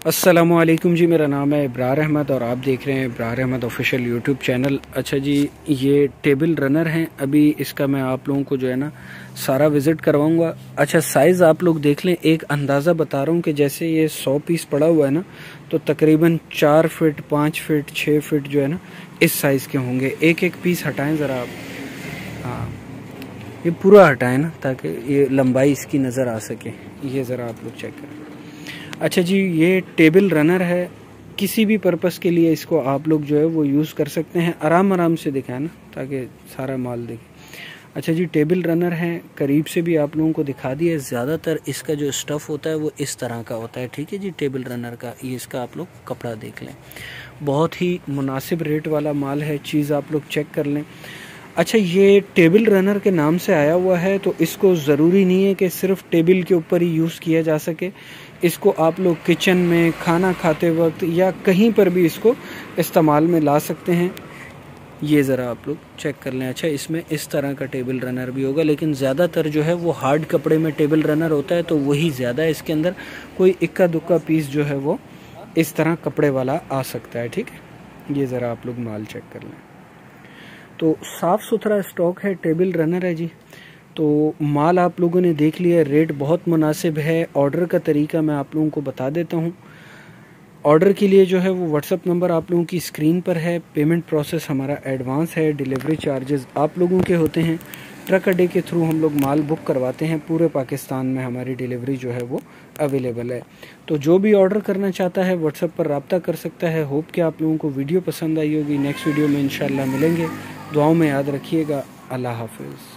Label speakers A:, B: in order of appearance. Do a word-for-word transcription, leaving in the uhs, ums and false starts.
A: अस्सलामुअलैकुम जी, मेरा नाम है इब्रार अहमद और आप देख रहे हैं Ibrar Ahmad official YouTube channel. अच्छा जी, ये टेबल रनर हैं। अभी इसका मैं आप लोगों को जो है ना सारा विज़िट करवाऊंगा। अच्छा, साइज़ आप लोग देख लें, एक अंदाज़ा बता रहा हूँ कि जैसे ये सौ पीस पड़ा हुआ है ना, तो तकरीबन चार फिट पाँच फिट छः फिट जो है ना इस साइज़ के होंगे। एक एक पीस हटाएँ ज़रा आप। हाँ, ये पूरा हटाएँ ना ताकि ये लंबाई इसकी नज़र आ सके। ये ज़रा आप लोग चेक करें। अच्छा जी, ये टेबल रनर है। किसी भी पर्पस के लिए इसको आप लोग जो है वो यूज़ कर सकते हैं। आराम आराम से दिखाएं ना ताकि सारा माल देखें। अच्छा जी, टेबल रनर है, करीब से भी आप लोगों को दिखा दिया। ज़्यादातर इसका जो स्टफ़ होता है वो इस तरह का होता है। ठीक है जी, टेबल रनर का ये इसका आप लोग कपड़ा देख लें। बहुत ही मुनासिब रेट वाला माल है, चीज़ आप लोग चेक कर लें। अच्छा, ये टेबल रनर के नाम से आया हुआ है, तो इसको ज़रूरी नहीं है कि सिर्फ टेबल के ऊपर ही यूज़ किया जा सके। इसको आप लोग किचन में खाना खाते वक्त या कहीं पर भी इसको इस्तेमाल में ला सकते हैं। ये ज़रा आप लोग चेक कर लें। अच्छा, इसमें इस तरह का टेबल रनर भी होगा, लेकिन ज़्यादातर जो है वो हार्ड कपड़े में टेबल रनर होता है, तो वही ज़्यादा है। इसके अंदर कोई इक्का दुक्का पीस जो है वो इस तरह कपड़े वाला आ सकता है। ठीक है, ये ज़रा आप लोग माल चेक कर लें। तो साफ़ सुथरा स्टॉक है, टेबल रनर है जी। तो माल आप लोगों ने देख लिया, रेट बहुत मुनासिब है। ऑर्डर का तरीका मैं आप लोगों को बता देता हूँ। ऑर्डर के लिए जो है वो व्हाट्सअप नंबर आप लोगों की स्क्रीन पर है। पेमेंट प्रोसेस हमारा एडवांस है। डिलीवरी चार्जेस आप लोगों के होते हैं। ट्रक अड्डे के थ्रू हम लोग माल बुक करवाते हैं। पूरे पाकिस्तान में हमारी डिलीवरी जो है वो अवेलेबल है। तो जो भी ऑर्डर करना चाहता है व्हाट्सएप पर रब्ता कर सकता है। होप कि आप लोगों को वीडियो पसंद आई होगी। नेक्स्ट वीडियो में इंशाल्लाह मिलेंगे। दुआओं में याद रखिएगा। अल्लाह हाफिज़।